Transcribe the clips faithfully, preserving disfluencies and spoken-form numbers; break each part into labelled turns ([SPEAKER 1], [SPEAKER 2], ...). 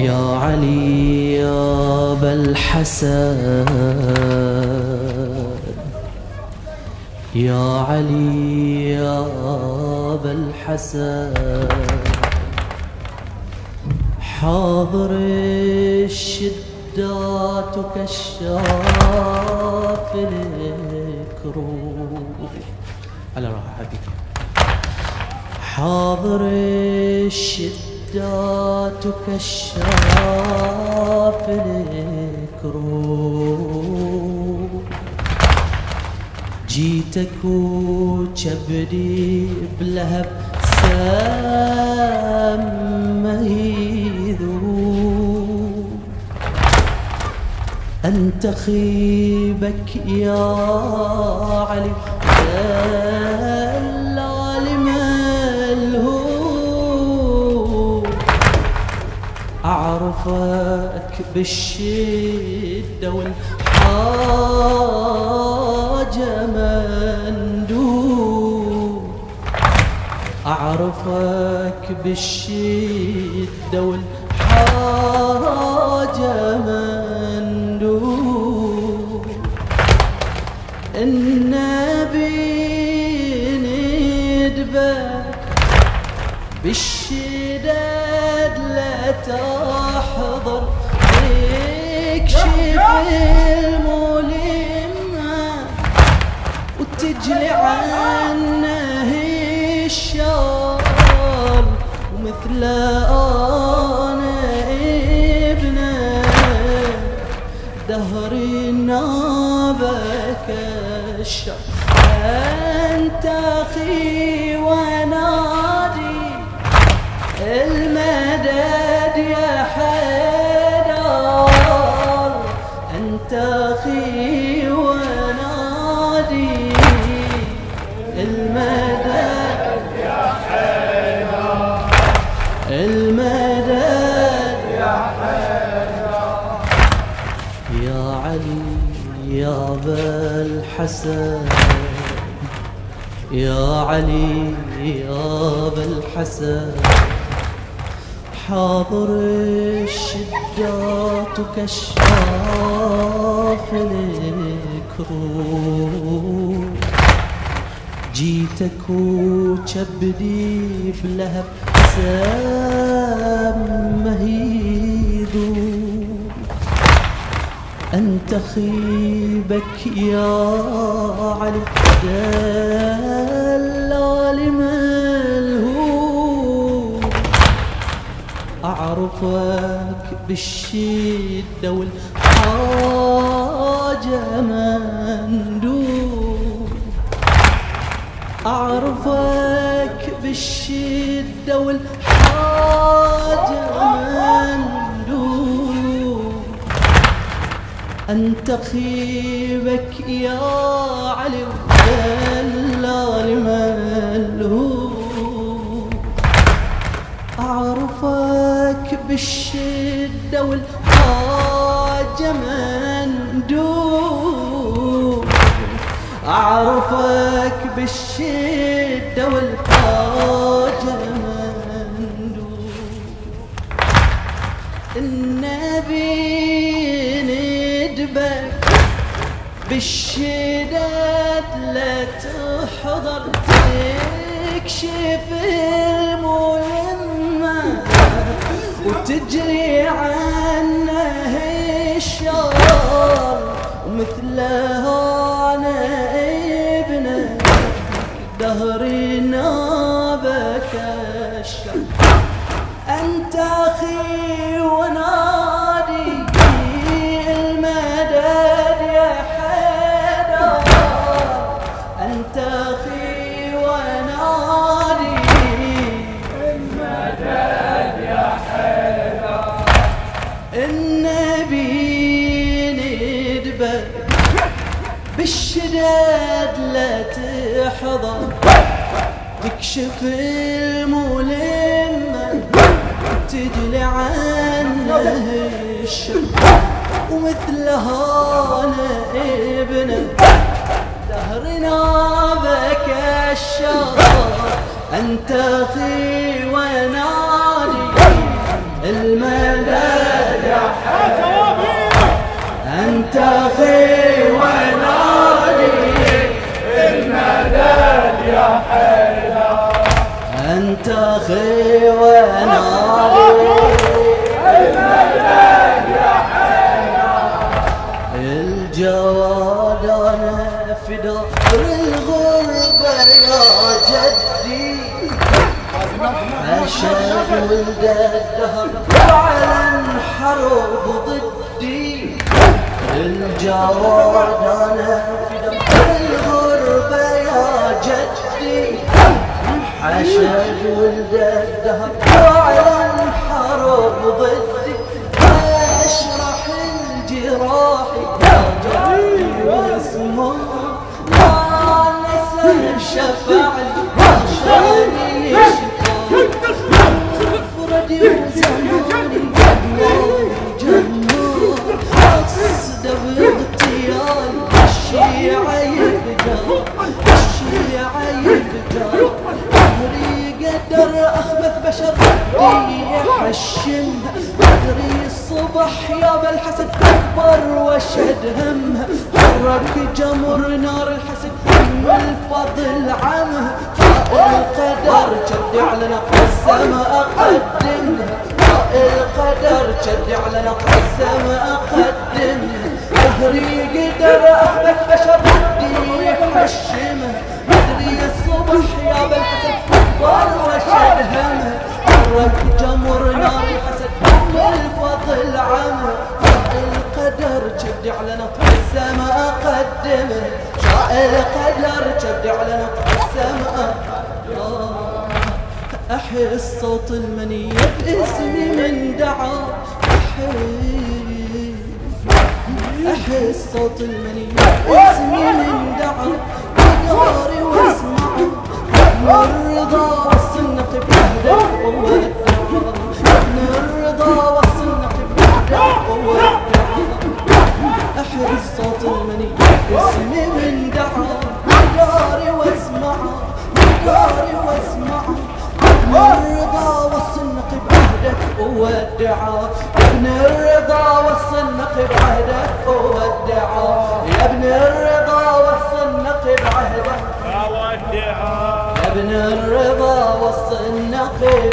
[SPEAKER 1] يا علي يا أبا الحسن، يا علي يا أبا الحسن، حاضر الشدات كشاف الكروب. على راحة حبيبي. حاضر الشدات كشاف الكروب، جيتك وجبدي بلهب سامه يذوب، أنت خيبك يا علي دلال ملهوب، أعرفك بالشدة والحاجة مندوب، أعرفك بالشدة والحاجة مندوب، النبي ندبك بالشداد لا تحضر، تكشف الملمة وتجلي عنه الشر، ومثل أنا ابنك دهري نابك الشر، أنت أخي ونادي المدد يا حيدر، أنت أخي ونادي المدد
[SPEAKER 2] يا حيدر،
[SPEAKER 1] المدد
[SPEAKER 2] يا حيدر،
[SPEAKER 1] يا علي يا أبا الحسن، يا علي يا أبا الحسن، حاضر الشدات كشاف الكروب، جيتك وجبدي بلهب سامه يذوب، أنت خيبك يا علي دلال ملهوب، أعرفك بالشدة والحاجة مندوب، أعرفك بالشدة والحاجة مندوب، أنت خيبك يا علي دلال ملهوب، أعرفك بالشدة والحاجة مندوب، أعرفك بالشدة والحاجة مندوب، النبي ندبك بالشداد لا تحضر، تكشف الملمة وتجري عنه الشر، ومثلها أنا ابنك دهري نابك الشر، أنت أخي ونادي المدد يا حيدر، أنت أخي ونادي
[SPEAKER 2] المدد يا حيدر،
[SPEAKER 1] النبي ندبك بالشداد لا تحضر، تكشف الملمة تجلي عنه الشر، ومثلها أنا ابنك دهرنا بك الشر، أنت أخي ونادي المدد حشد ولد الدهر وعلن حرب ضدي الجواد انا في الغربة يا جدي حشد ولد الدهر وعلن حرب ضدي اشرح الجراح يا جدي واسمه ما نسى شفع عشاني يشفى مفردي وزماني جمال جمال أصدى باغتيال الشيعة يفجر الشيعة يفجر أمري قدر أخبث بشر دي يحشمها أدري الصبح يا بالحسد أكبر واشهد همها حرك جمر نار الحسد والفضل عمها القدر جدي على نقر السماء أقدمها القدر جدي على نقر السماء أقدمها ظهري قدر أخبث بشر دي يحشمها أدري الصبح يا بالحسد أكبر واشهد همها حرك جمر نار الحسد والفضل عمها القدر جدي على نقر السماء أقدمها القدر جدي على نقر السماء أحس صوت المنية باسمي من دعا أحس صوت المنية باسمي من دعا بداري واسمع الرضا والسنة بهدى الرضا والسنة بهدى أحس صوت المنية باسمي من دعا بداري واسمع بداري واسمع الرضا والصنق بعهدك والدعاء يا ابن الرضا والصنق بعهدك والدعاء يا ابن الرضا والصنق بعهدك والدعاء يا ابن الرضا والصنق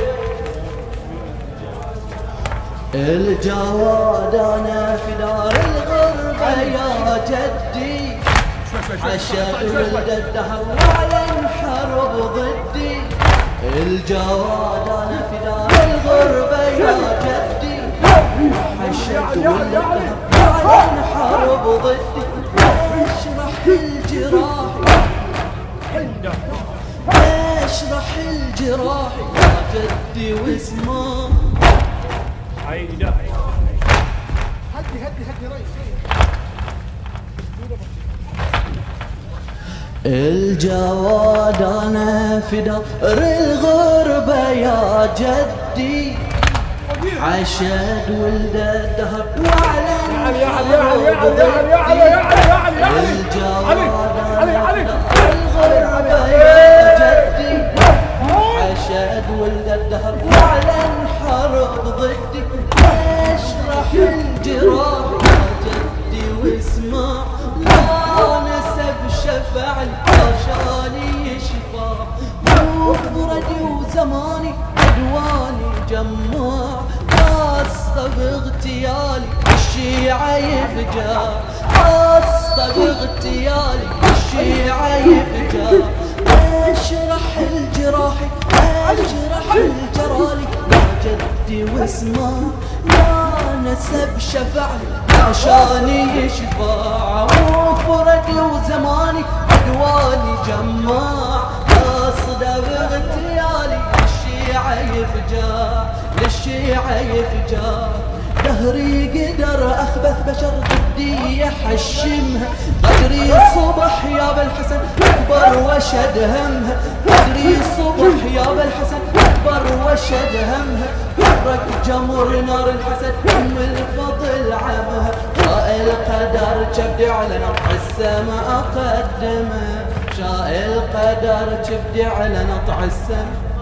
[SPEAKER 1] الجواد انا في دار الغربة يا جدي عشان ولد الدهر وعلن حرب ضدي الجواد انا في دار الغربة يا جدي حشد ولد الدهر وعلن حرب ضدي اشرح الجراح اشرح الجراح يا جدي واسمع هدي هدي هدي ريس الجواد انا في دار الغربة يا جدي عشد ولد الدهر وعلن حرب ضدي الجواد انا في دار الغربة يا جدي عشد ولد الدهر وعلن حرب ضدي اشرح الجراح يا جدي واسمع لا نسب شفع عشاني يشفى مفردي وزماني عدواني جماع خاصة باغتيالي الشيعة يفجر خاصة باغتيالي الشيعة يفجر اشرح الجراح اشرح الجرالي يا جدي واسمع يا نسب شفعي عشاني يشفع مفردي وزماني عدواني جماع قصده باغتيالي للشيعة يفجع للشيعة يفجع دهري قدر أخبث بشر ضدي يحشمها قدري الصبح يا بالحسن أكبر وشد همها قدري الصبح يا بالحسن أكبر وشد همها حرك جمر نار الحسد أم الفضل عمها شاء القدر جبدي على نطع السماء أقدمها شاء القدر جبدي على نطع السماء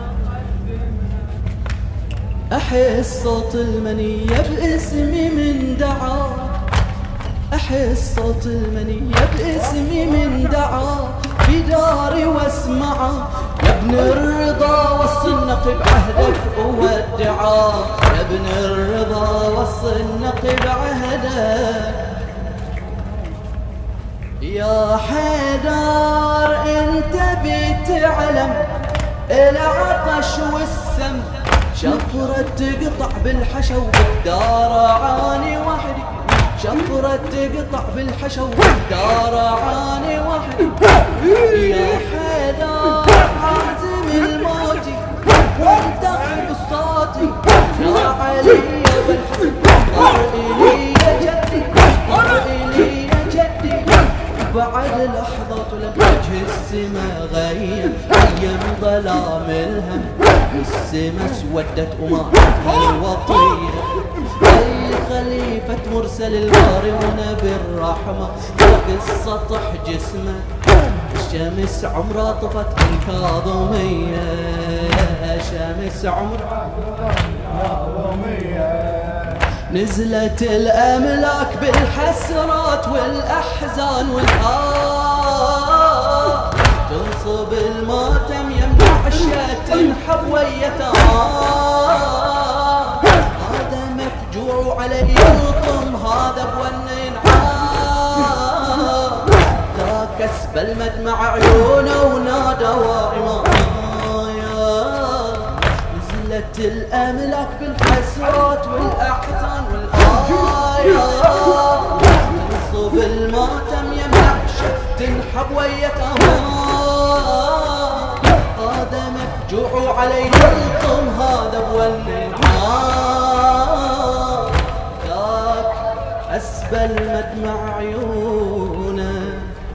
[SPEAKER 1] أحس صوت المنية باسمي من دعا أحس صوت المنية باسمي من دعا في داري واسمعه يا ابن الرضا والصنق بعهدك وودعا يا ابن الرضا والصنق بعهدك يا حيدر انت بتعلم العطش والسم شفرة تقطع بالحشا وبالدار عاني وحدي، شفرة تقطع بالحشا وبالدار عاني وحدي. يا حيدر عازم الموت وانتقل بصوتي، يا علي بالحسن طر إلي يا جدي، طر إلي يا جدي. بعد لحظات ولم وجه السما غيم، أيام ظلام الهم السما اسودت وماتت الوطية. خليفة مرسل الباري ونبي الرحمة فوق السطح جسمه، الشمس عمرها طفت الكاظمية، شمس عمرها
[SPEAKER 2] الكاظمية.
[SPEAKER 1] نزلت الأملاك بالحسرات والأحزان والآه، تنصب الماتم يمنع الشات تنحب ويتاه. هذا مفجوع عليه الطم هذا بون ينعاه، ذاك اسبل مدمع عيونه ونادى وإمايا. نزلت الأملاك بالحسرات والأحزان والآية، تنصب الماتم يمنع الشات تنحب ويتاه. هذا مفجوع عليه الطم هذا بون ينعاه، ذاك أسبل مدمع عيون